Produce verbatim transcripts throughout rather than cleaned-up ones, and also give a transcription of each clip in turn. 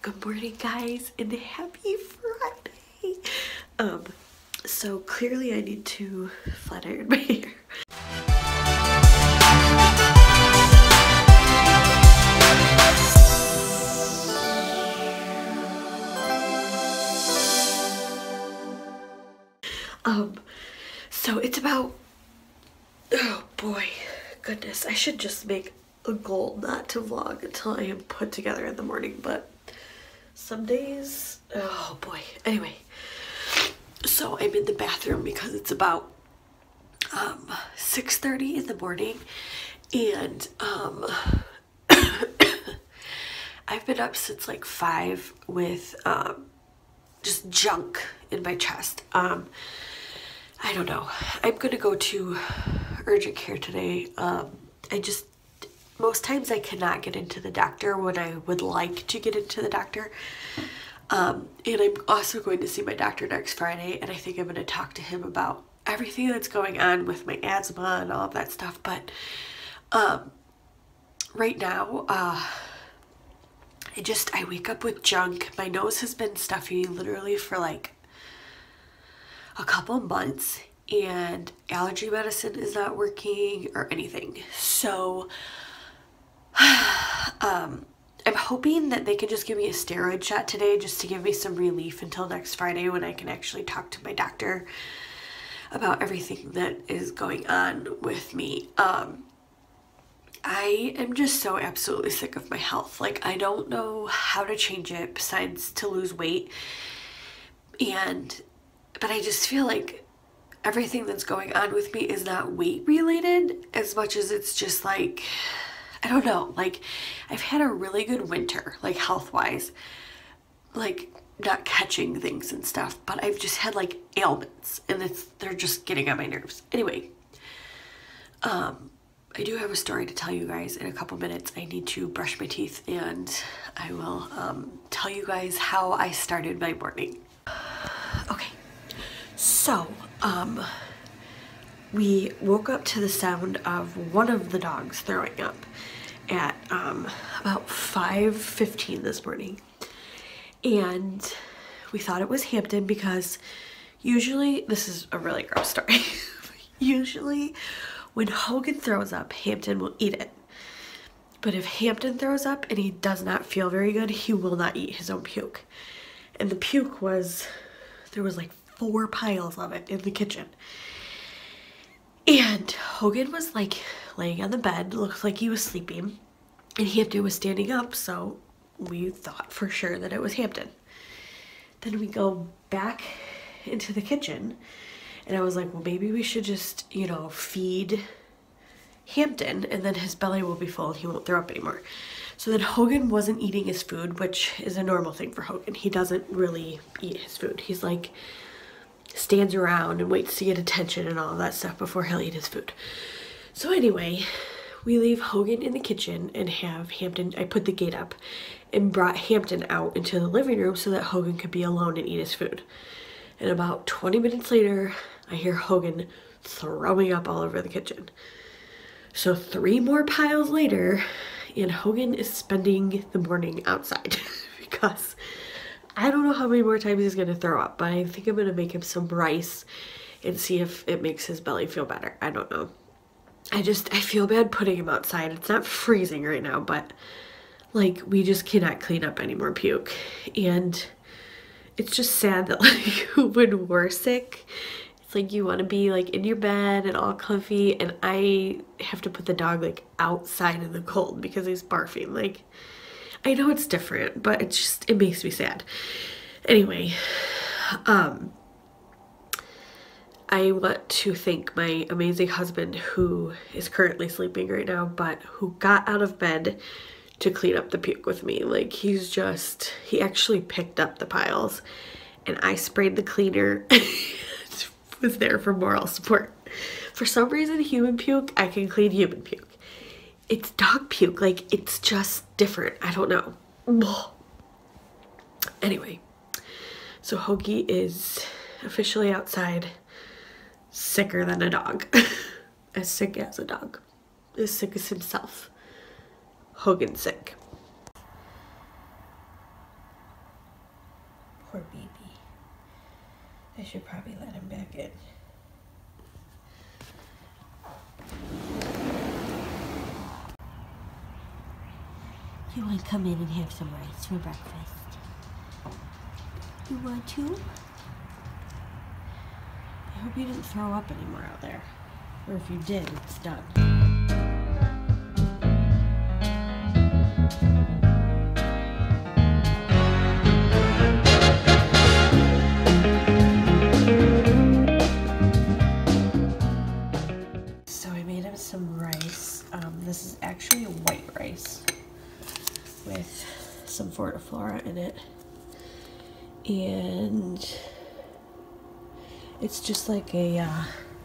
Good morning, guys, and happy Friday. Um, so clearly I need to flat iron my hair. Um, so it's about, oh boy, goodness, I should just make a goal not to vlog until I am put together in the morning, but some days, oh boy. Anyway, so I'm in the bathroom because it's about um six thirty in the morning, and um I've been up since like five with um just junk in my chest. um I don't know, I'm gonna go to urgent care today. um I just most times I cannot get into the doctor when I would like to get into the doctor. Um, and I'm also going to see my doctor next Friday, and I think I'm going to talk to him about everything that's going on with my asthma and all of that stuff. But um, right now, uh, I just, I wake up with junk. My nose has been stuffy literally for like a couple months, and allergy medicine is not working or anything. So um, I'm hoping that they can just give me a steroid shot today just to give me some relief until next Friday when I can actually talk to my doctor about everything that is going on with me. Um, I am just so absolutely sick of my health. Like, I don't know how to change it besides to lose weight. And, but I just feel like everything that's going on with me is not weight related as much as it's just like, I don't know, like I've had a really good winter, like health-wise, like not catching things and stuff, but I've just had like ailments, and it's they're just getting on my nerves. Anyway, um, I do have a story to tell you guys in a couple minutes. I need to brush my teeth, and I will um, tell you guys how I started my morning. Okay, so um, we woke up to the sound of one of the dogs throwing up at um, about five fifteen this morning, and we thought it was Hampton because usually, this is a really gross story, usually when Hogan throws up, Hampton will eat it, but if Hampton throws up and he does not feel very good, he will not eat his own puke. And the puke was, there was like four piles of it in the kitchen. And Hogan was like laying on the bed, looked like he was sleeping, and Hampton was standing up, so we thought for sure that it was Hampton. Then we go back into the kitchen, and I was like, well, maybe we should just, you know, feed Hampton, and then his belly will be full and he won't throw up anymore. So then Hogan wasn't eating his food, which is a normal thing for Hogan. He doesn't really eat his food. He's like, stands around and waits to get attention and all of that stuff before he'll eat his food. So anyway, we leave Hogan in the kitchen and have Hampton, I put the gate up and brought Hampton out into the living room so that Hogan could be alone and eat his food. And about twenty minutes later, I hear Hogan throwing up all over the kitchen. So three more piles later, and Hogan is spending the morning outside because I don't know how many more times he's going to throw up, but I think I'm going to make him some rice and see if it makes his belly feel better. I don't know. I just, I feel bad putting him outside. It's not freezing right now, but like we just cannot clean up any more puke. And it's just sad that like when we're sick, it's like you want to be like in your bed and all comfy, and I have to put the dog like outside in the cold because he's barfing. Like, I know it's different, but it's just, it makes me sad. Anyway, um, I want to thank my amazing husband who is currently sleeping right now, but who got out of bed to clean up the puke with me. Like, he's just, he actually picked up the piles, and I sprayed the cleaner. Was there for moral support. For some reason, human puke, I can clean human puke. It's dog puke, like it's just different. I don't know. Ugh. Anyway, so Hoagie is officially outside, sicker than a dog. As sick as a dog. As sick as himself. Hogan sick. Poor baby. I should probably let him back in. You want to come in and have some rice for breakfast? You want to? I hope you didn't throw up anymore out there. Or if you did, it's done. So I made him some rice. Um, this is actually a white rice with some Fortiflora in it. And it's just like a, uh,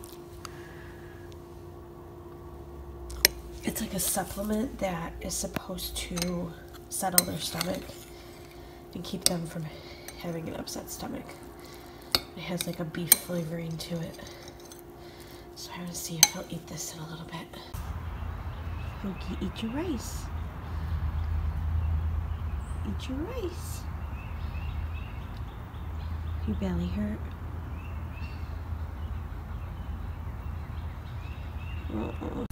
it's like a supplement that is supposed to settle their stomach and keep them from having an upset stomach. It has like a beef flavoring to it. So I'm gonna see if he'll eat this in a little bit. Okay, eat your rice. Eat your rice. Your belly hurt? Uh-uh.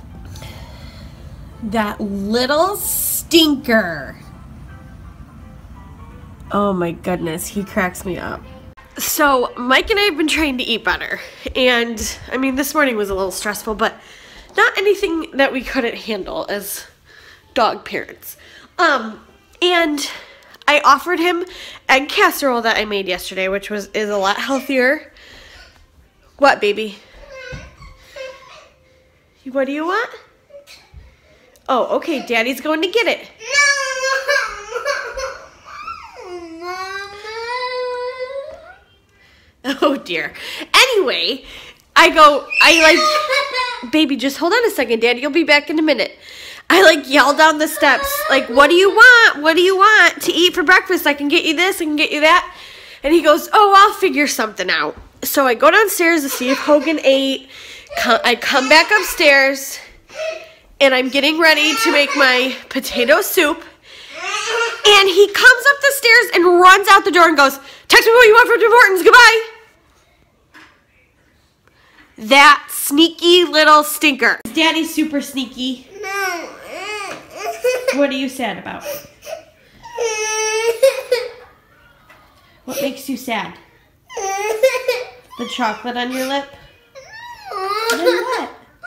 That little stinker. Oh my goodness, he cracks me up. So Mike and I have been trying to eat better. And I mean, this morning was a little stressful, but not anything that we couldn't handle as dog parents. Um, and I offered him egg casserole that I made yesterday, which was is a lot healthier. What, baby? What do you want? Oh, okay, Daddy's going to get it. Oh dear. Anyway, I go, I like, baby, just hold on a second, Daddy, you'll be back in a minute. I like yell down the steps, like, what do you want? What do you want to eat for breakfast? I can get you this, I can get you that. And he goes, oh, I'll figure something out. So I go downstairs to see if Hogan ate. I come back upstairs, and I'm getting ready to make my potato soup. And he comes up the stairs and runs out the door and goes, text me what you want from Tim Hortons, goodbye. That sneaky little stinker. Daddy's super sneaky. No. What are you sad about? What makes you sad? The chocolate on your lip? Then what?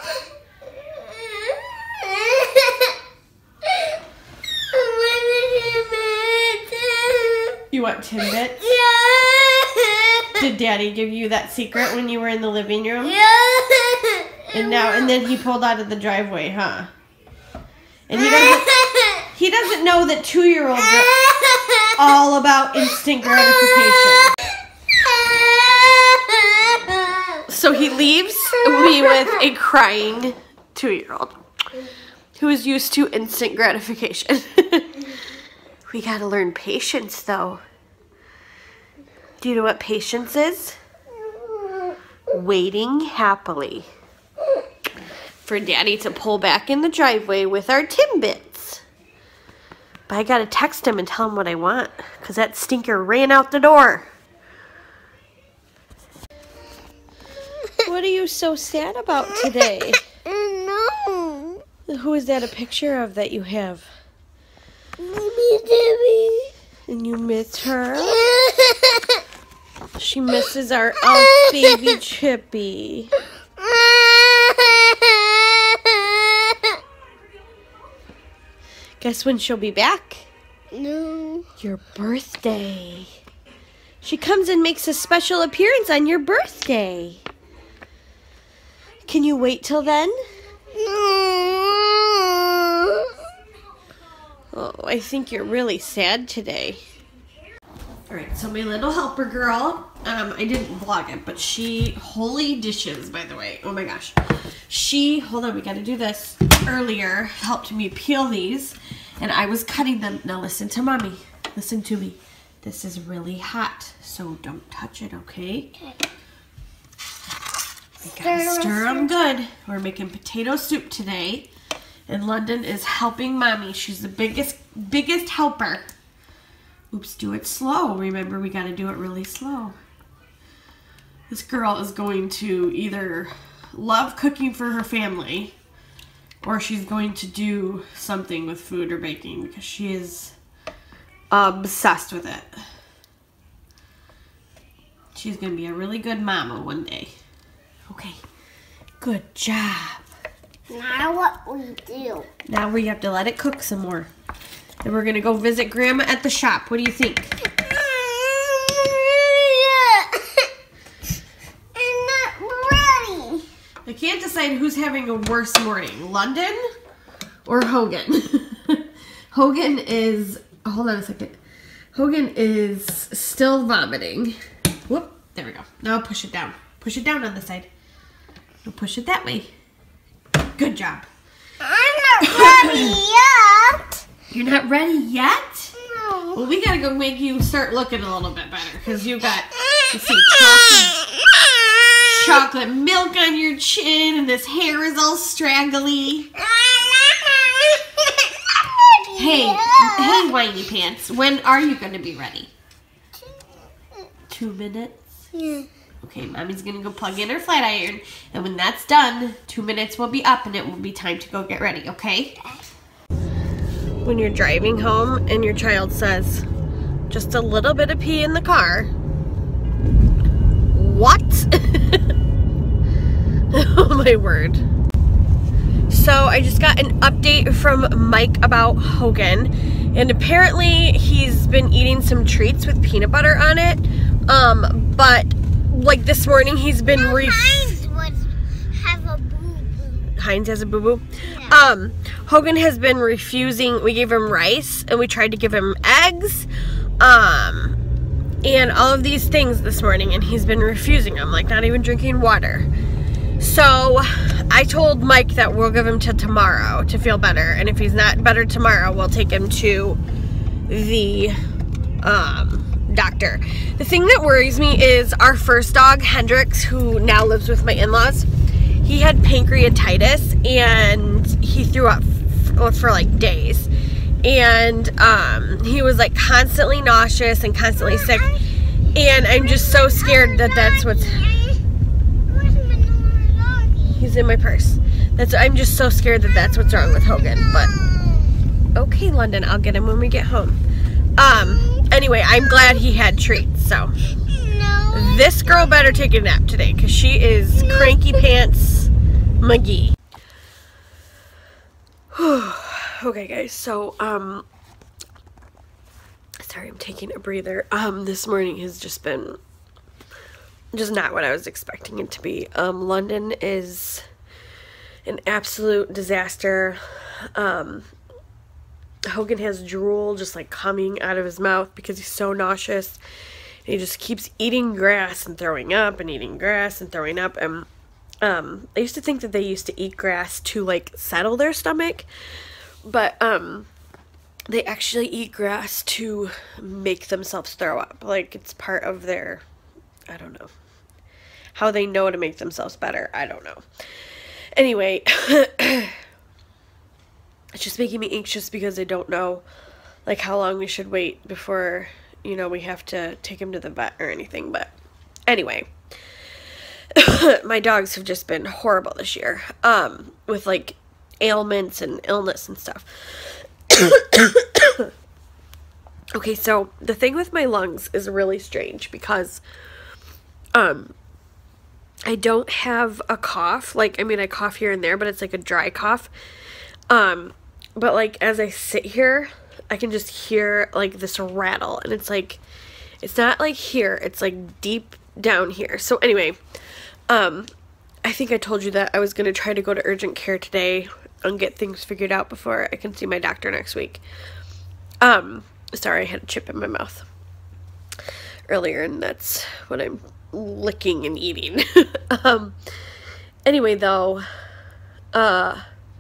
You want Timbits? Yeah. Did Daddy give you that secret when you were in the living room? Yeah. And now, and then he pulled out of the driveway, huh? And he doesn't, he doesn't know that two-year-olds are all about instant gratification. So he leaves me with a crying two-year-old who is used to instant gratification. We gotta learn patience, though. Do you know what patience is? Waiting happily for Daddy to pull back in the driveway with our Timbits. But I gotta text him and tell him what I want, because that stinker ran out the door. What are you so sad about today? No. Who is that a picture of that you have? Baby Debbie. And you miss her? She misses our elf baby Chippy. Guess when she'll be back? No. Your birthday. She comes and makes a special appearance on your birthday. Can you wait till then? No. Oh, I think you're really sad today. Alright, so my little helper girl, um, I didn't vlog it, but she, holy dishes, by the way. Oh my gosh. She, hold on, we gotta do this, earlier helped me peel these, and I was cutting them. Now listen to Mommy. Listen to me. This is really hot, so don't touch it, okay? Okay. We gotta stir them good. We're making potato soup today. And London is helping Mommy. She's the biggest, biggest helper Oops, do it slow. Remember, we got to do it really slow. This girl is going to either love cooking for her family or she's going to do something with food or baking because she is obsessed with it. She's going to be a really good mama one day. Okay, good job. Now what we do? Now we have to let it cook some more. Then we're going to go visit Grandma at the shop. What do you think? I'm not ready. I can't decide who's having a worse morning, London or Hogan. Hogan is, hold on a second. Hogan is still vomiting. Whoop, there we go. Now push it down. Push it down on the side. Now push it that way. Good job. I'm not ready yet. You're not ready yet? No. Well, we gotta go make you start looking a little bit better because you got, let's see, chocolate, chocolate milk on your chin and this hair is all straggly. Hey, hey, whiny pants, when are you gonna be ready? Two minutes? Yeah. Okay, Mommy's gonna go plug in her flat iron, and when that's done, two minutes will be up and it will be time to go get ready, okay? When you're driving home and your child says, just a little bit of pee in the car. What? Oh my word. So I just got an update from Mike about Hogan, and apparently he's been eating some treats with peanut butter on it, um, but like this morning he's been No, re- Heinz was have a boo-boo. Heinz has a boo-boo? Yeah. Um, Hogan has been refusing. We gave him rice and we tried to give him eggs, um, and all of these things this morning, and he's been refusing them, like not even drinking water. So I told Mike that we'll give him till tomorrow to feel better, and if he's not better tomorrow, we'll take him to the um, doctor. The thing that worries me is our first dog, Hendrix, who now lives with my in-laws. He had pancreatitis and he threw up for, for like days, and um, he was like constantly nauseous and constantly sick, and I'm just so scared that that's what's... He's in my purse. That's. I'm just so scared that that's what's wrong with Hogan. But okay, London, I'll get him when we get home. Um. Anyway, I'm glad he had treats. So No. this girl better take a nap today because she is cranky pants McGee. Okay, guys. So um. Sorry, I'm taking a breather. Um. This morning has just been. Just not what I was expecting it to be. Um, London is an absolute disaster. Um, Hogan has drool just like coming out of his mouth because he's so nauseous. And he just keeps eating grass and throwing up and eating grass and throwing up. And um, I used to think that they used to eat grass to like settle their stomach, but um, they actually eat grass to make themselves throw up. Like it's part of their, I don't know. How they know to make themselves better, I don't know. Anyway, it's just making me anxious because I don't know, like, how long we should wait before, you know, we have to take him to the vet or anything. But anyway, my dogs have just been horrible this year, um, with, like, ailments and illness and stuff. Okay, so the thing with my lungs is really strange because, um... I don't have a cough. Like, I mean, I cough here and there, but it's like a dry cough. Um, but like, as I sit here, I can just hear like this rattle, and it's like, it's not like here, it's like deep down here. So anyway, um, I think I told you that I was going to try to go to urgent care today and get things figured out before I can see my doctor next week. Um, sorry, I had a chip in my mouth earlier, and that's what I'm licking and eating. um, anyway, though, uh,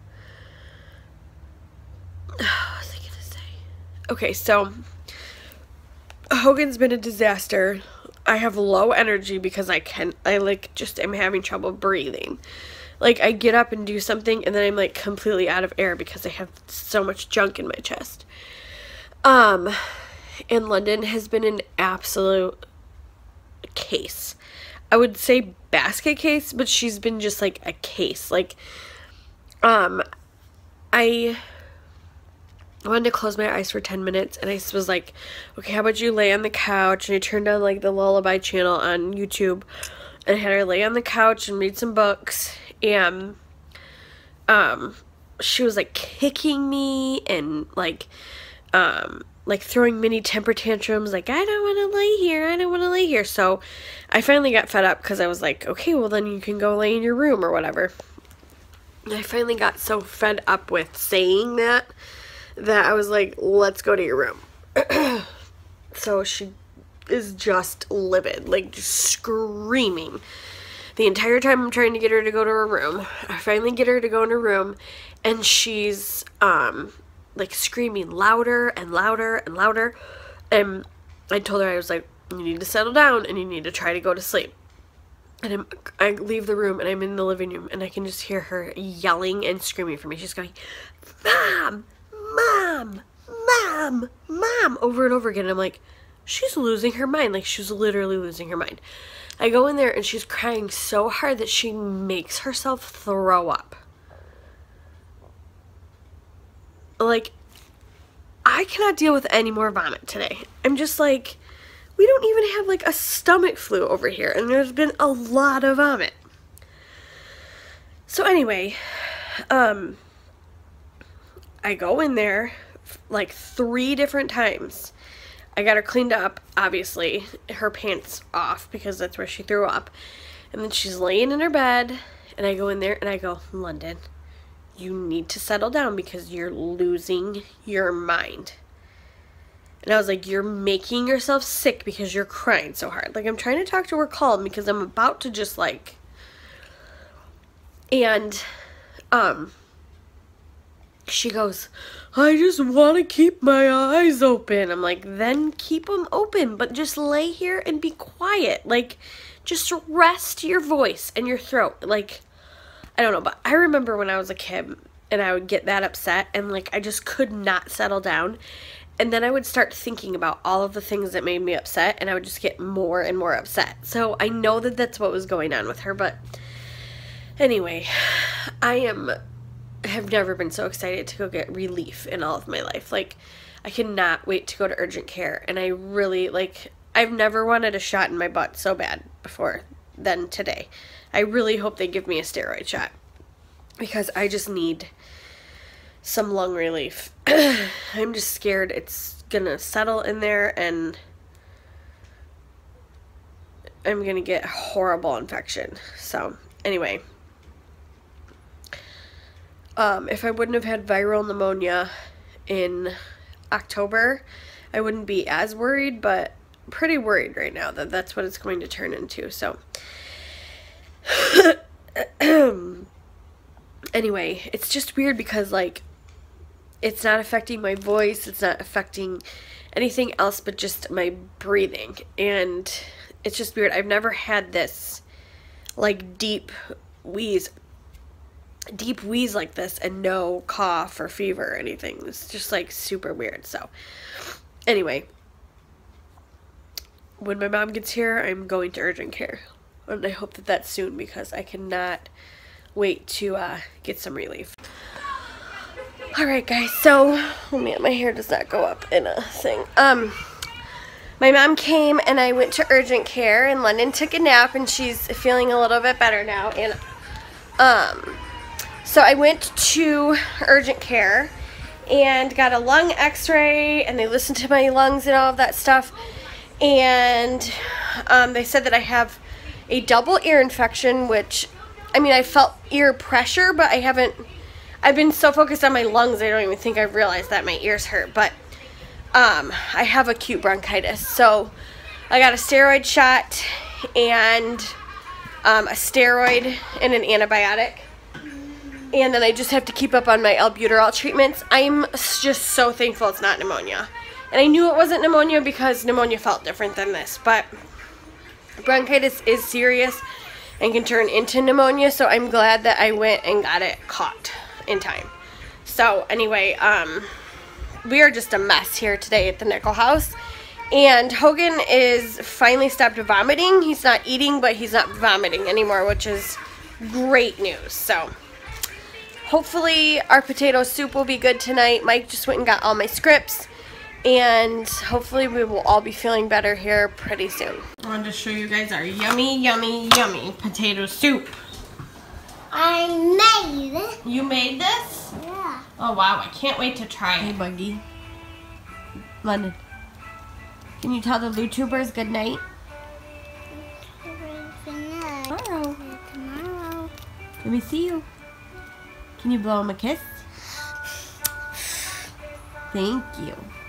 what was I gonna say? Okay, so, Hogan's been a disaster. I have low energy because I can, I, like, just am having trouble breathing. Like, I get up and do something, and then I'm, like, completely out of air because I have so much junk in my chest. Um, and London has been an absolute case. I would say basket case, but she's been just like a case. Like, um, I wanted to close my eyes for ten minutes, and I was like, okay, how about you lay on the couch? And I turned on like the Lullaby channel on YouTube, and I had her lay on the couch and read some books, and um, she was like kicking me and like, um, like throwing mini temper tantrums, like, I don't want to lay here, I don't want to lay here. So I finally got fed up because I was like, okay, well then you can go lay in your room or whatever. And I finally got so fed up with saying that that I was like, let's go to your room. So she is just livid, like just screaming the entire time I'm trying to get her to go to her room. I finally get her to go in her room, and she's um like screaming louder and louder and louder. And I told her, I was like, you need to settle down and you need to try to go to sleep. And I'm, I leave the room and I'm in the living room, and I can just hear her yelling and screaming for me. She's going, Mom, Mom, Mom, Mom, over and over again. And I'm like, she's losing her mind. Like, she's literally losing her mind. I go in there and she's crying so hard that she makes herself throw up. Like, I cannot deal with any more vomit today. I'm just like, we don't even have like a stomach flu over here, and there's been a lot of vomit. So anyway, um, I go in there like three different times. I got her cleaned up, obviously, her pants off because that's where she threw up. And then she's laying in her bed, and I go in there and I go, London, you need to settle down because you're losing your mind. And I was like, you're making yourself sick because you're crying so hard. Like, I'm trying to talk to her calm because I'm about to just like, and, um, she goes, I just want to keep my eyes open. I'm like, then keep them open, but just lay here and be quiet. Like, just rest your voice and your throat. Like, I don't know, but I remember when I was a kid and I would get that upset and like I just could not settle down. And then I would start thinking about all of the things that made me upset, and I would just get more and more upset. So I know that that's what was going on with her, but anyway, I am have never been so excited to go get relief in all of my life. Like, I cannot wait to go to urgent care, and I really, like, I've never wanted a shot in my butt so bad before than today. I really hope they give me a steroid shot because I just need some lung relief. I'm just scared it's gonna settle in there and I'm gonna get a horrible infection. So anyway, um, if I wouldn't have had viral pneumonia in October, I wouldn't be as worried, but pretty worried right now that that's what it's going to turn into. So anyway, it's just weird because like it's not affecting my voice, it's not affecting anything else but just my breathing, and it's just weird. I've never had this like deep wheeze deep wheeze like this and no cough or fever or anything. It's just like super weird. So anyway, when my mom gets here, I'm going to urgent care, and I hope that that's soon because I cannot wait to uh, get some relief. Alright guys, so, oh man, my hair does not go up in a thing. Um, my mom came and I went to urgent care, and London took a nap and she's feeling a little bit better now. And um, so I went to urgent care and got a lung x-ray, and they listened to my lungs and all of that stuff. And um, they said that I have a double ear infection, which, I mean, I felt ear pressure, but I haven't, I've been so focused on my lungs, I don't even think I've realized that my ears hurt. But um, I have acute bronchitis. So I got a steroid shot and um, a steroid and an antibiotic. And then I just have to keep up on my albuterol treatments. I'm just so thankful it's not pneumonia. And I knew it wasn't pneumonia because pneumonia felt different than this. But bronchitis is serious and can turn into pneumonia. So I'm glad that I went and got it caught in time. So anyway, um, we are just a mess here today at the Nickel house. And Hogan is finally stopped vomiting. He's not eating, but he's not vomiting anymore, which is great news. So hopefully our potato soup will be good tonight. Mike just went and got all my scripts. And hopefully we will all be feeling better here pretty soon. I wanted to show you guys our yummy, yummy, yummy potato soup. I made it. You made this? Yeah. Oh wow, I can't wait to try it. Hey Buggy. London. Can you tell the YouTubers good night? Tomorrow. Tomorrow. Let me see you. Can you blow him a kiss? Thank you.